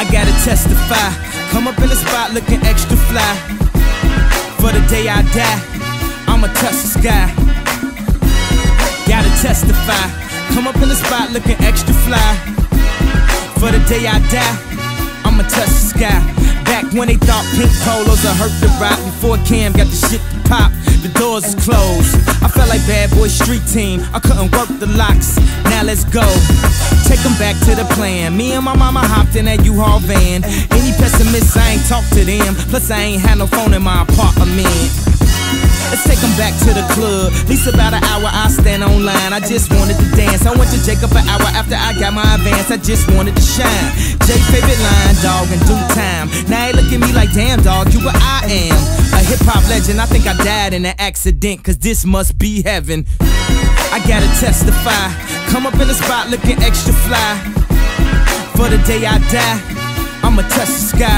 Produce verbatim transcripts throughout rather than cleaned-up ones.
I gotta testify. Come up in the spot looking extra fly. For the day I die, I'ma touch the sky. Gotta testify. Come up in the spot looking extra fly. For the day I die, I'ma touch the sky. Back when they thought pink polos would hurt the rock. Before Cam got the shit to pop, the doors is closed. I felt like bad boy street team, I couldn't work the locks. Now let's go, take them back to the plan. Me and my mama hopped in that U-Haul van. Any pessimists, I ain't talk to them. Plus I ain't had no phone in my apartment. Let's take them back to the club. At least about an hour I stand online. I just wanted to dance. I went to Jacob an hour after I got my advance. I just wanted to shine. Jay favorite line, dog, in due time. Now they look at me like, damn dog, you what I am. A hip-hop legend, I think I died in an accident, cause this must be heaven. I gotta testify. Come up in the spot looking extra fly. For the day I die, I'ma touch the sky.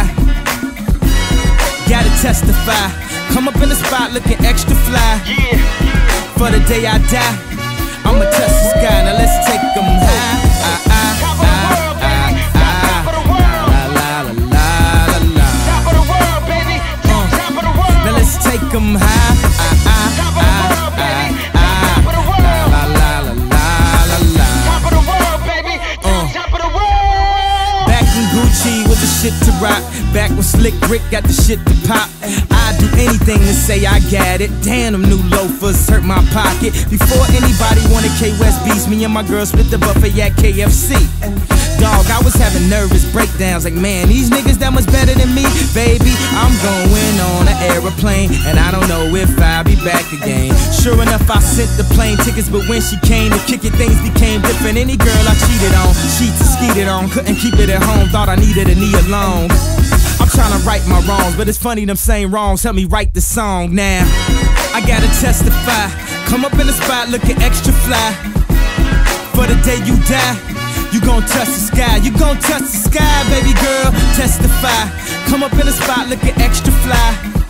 Gotta testify. Come up in the spot looking extra fly. Yeah. For the day I die, I'ma touch the sky. Now let's take them high. Ah, ah, Top of the world, baby. Top of the world. La, la, la, la, la. Top of the world, baby. Top, top of the world. Now let's take them high. Ah, ah, Top of the world, baby. ah, Top of the world. La, la, la, la, la, la. Top of the world, baby. Top, top of the world. Back in Gucci with the shit to rock. Back when Slick Rick got the shit to pop. I'd do anything to say I got it. Damn, them new loafers hurt my pocket. Before anybody wanted K-West beats, me and my girl split the buffet at K F C. Dog, I was having nervous breakdowns like, man, these niggas that much better than me. Baby, I'm going on an aeroplane, and I don't know if I'll be back again. Sure enough, I sent the plane tickets, but when she came to kick it, things became different. Any girl I cheated on, sheets and skeeted on, couldn't keep it at home, thought I needed a knee alone. I'm trying to right my wrongs, but it's funny them same wrongs help me write the song now. I gotta testify. Come up in the spot looking extra fly. For the day you die, you gon' touch the sky. You gon' touch the sky, baby girl. Testify. Come up in the spot looking extra fly.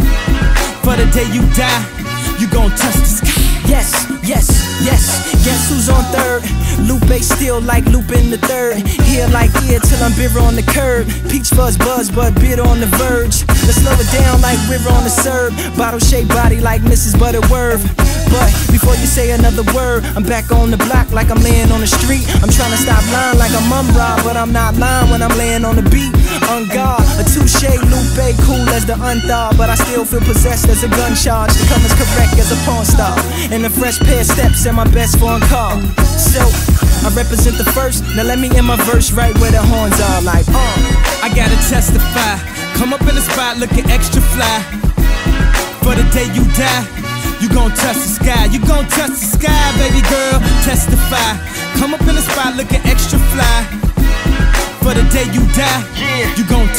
For the day you die, you gon' touch the sky. Yes, yes, yes. Guess who's on third? Lupe still like Lupe in the third. Here like ear till I'm bitter on the curb. Peach fuzz buzz, but bitter on the verge. Let's slow it down like we're on the serve. Bottle shaped body like Missus Butterworth. But before you say another word, I'm back on the block like I'm laying on the street. I'm trying to stop lying like I'm Mum-Ra, but I'm not lying when I'm laying on the beat. On guard, a touche, Lupe, cool as the unthought, but I still feel possessed as a gun charge. To come as correct as a porn star. And a fresh pair of steps and my best foreign car. So, I represent the first, now let me end my verse right where the horns are like, uh. I gotta testify. Come up in the spot looking extra fly. For the day you die, you gon' touch the sky. You gon' touch the sky, baby girl. Testify. Come up in the spot looking extra fly. For the day you die, Yeah. you gon'